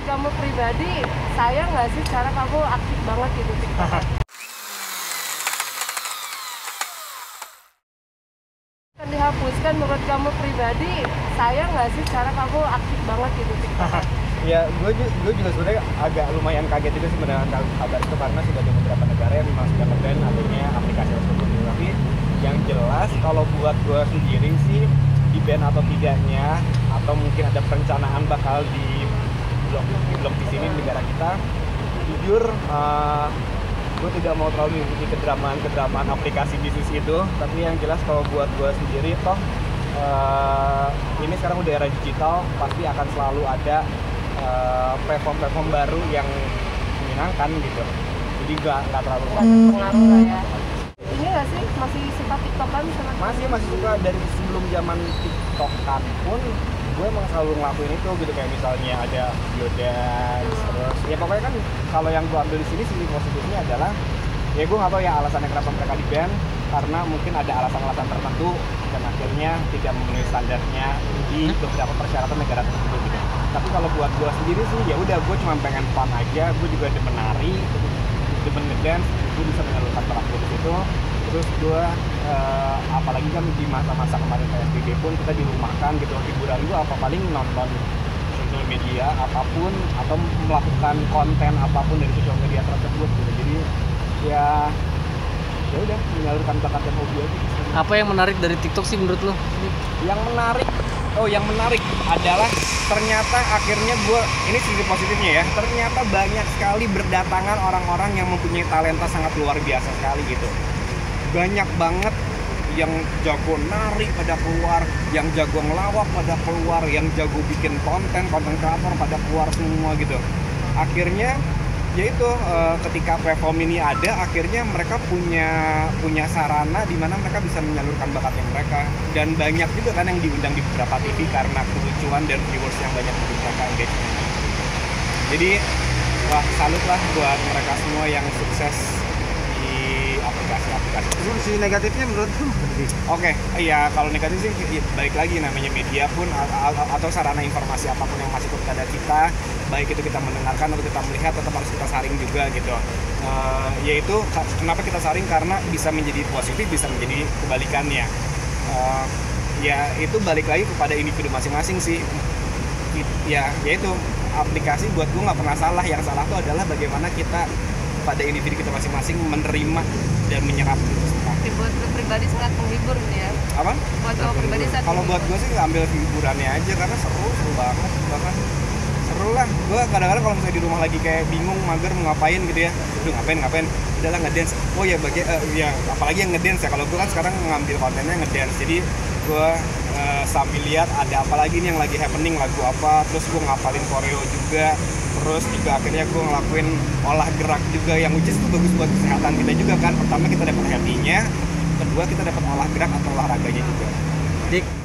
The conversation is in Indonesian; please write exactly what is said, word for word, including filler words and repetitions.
kamu pribadi, sayang nggak sih cara kamu aktif banget gitu TikTok? Kan dihapuskan, menurut kamu pribadi, sayang nggak sih cara kamu aktif banget gitu TikTok? Ya, gue gue juga sebenarnya agak lumayan kaget juga sih mendengar kabar itu, karena sudah ada beberapa negara yang memang sudah nge-ban adanya aplikasi tersebut. Tapi yang jelas kalau buat gue sendiri sih, di ban atau tidaknya, atau mungkin ada perencanaan bakal di blok di blok di sini di negara kita, jujur uh, gue tidak mau terlalu mengikuti kedramaan-kedramaan aplikasi bisnis itu. Tapi yang jelas kalau buat gue sendiri, toh uh, ini sekarang udah era digital, pasti akan selalu ada Uh, platform-platform baru yang menyenangkan gitu. Jadi gak, gak terlalu pengaruh lah ya. Ini gak sih masih suka TikTokan sama masih masih suka dari sebelum zaman TikTokan pun gue emang selalu ngelakuin itu gitu, kayak misalnya ada video dance, terus ya pokoknya kan kalau yang gue ambil di sini sisi positifnya adalah ya gue nggak tahu ya alasannya kenapa mereka di ban, karena mungkin ada alasan-alasan tertentu dan akhirnya tidak memenuhi standarnya di beberapa persyaratan negara tersebut gitu. Tapi kalau buat gue sendiri sih ya udah, gue cuma pengen fun aja, gue juga demen nari, demen ngedance, gue bisa menyalurkan bakat gue di situ. Terus gue uh, apalagi kan di masa-masa kemarin P S B B pun kita dirumahkan gitu, hiburan gue apa paling nonton sosial media apapun atau melakukan konten apapun dari sosial media tersebut gitu. Jadi ya ya udah menyalurkan bakat dan hobi aja. Apa yang menarik dari TikTok sih menurut lo? Yang menarik, oh yang menarik adalah ternyata akhirnya gue, ini sisi positifnya ya, ternyata banyak sekali berdatangan orang-orang yang mempunyai talenta sangat luar biasa sekali gitu. Banyak banget yang jago nari pada keluar, yang jago ngelawak pada keluar, yang jago bikin konten, konten kreator pada keluar semua gitu. Akhirnya yaitu uh, ketika platform ini ada, akhirnya mereka punya punya sarana di mana mereka bisa menyalurkan bakatnya mereka, dan banyak juga kan yang diundang di beberapa T V karena kelucuan dan viewers yang banyak dari mereka engagement. Jadi wah, salut lah buat mereka semua yang sukses di aplikasi-aplikasi. Terus sisi negatifnya menurut lu? Oke, okay, iya kalau negatif sih balik lagi, namanya media pun atau sarana informasi apapun yang masuk kepada kita, baik itu kita mendengarkan atau kita melihat, tetap harus kita saring juga gitu. Uh, yaitu kenapa kita saring, karena bisa menjadi positif, bisa menjadi kebalikannya. Uh, ya itu balik lagi kepada individu masing-masing sih. Ya, yaitu aplikasi buat gue nggak pernah salah. Yang salah itu adalah bagaimana kita pada individu kita masing-masing menerima dan menyerap itu semua. Buat gue pribadi sangat menghibur gitu ya. Apa? Buat gue pribadi sangat Kalau buat gue sih ngambil hiburannya aja, karena seru, seru banget bahkan. Seru lah, gue kadang-kadang kalau misalnya di rumah lagi kayak bingung, mager mau ngapain gitu ya, udah ngapain ngapain, udahlah ngedance. Oh ya bagi uh, ya apalagi yang ngedance ya, kalau gue kan sekarang ngambil kontennya ngedance, jadi gue uh, sambil lihat ada apa lagi nih yang lagi happening, lagu apa, terus gue ngapalin koreo juga, terus juga akhirnya gue ngelakuin olah gerak juga, yang which is itu bagus buat kesehatan kita juga kan. Pertama kita dapat happy-nya, kedua kita dapat olah gerak atau olahraganya juga. Dik,